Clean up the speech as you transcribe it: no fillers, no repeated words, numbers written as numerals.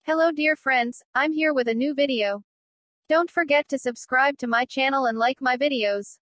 Hello dear friends, I'm here with a new video. Don't forget to subscribe to my channel and like my videos.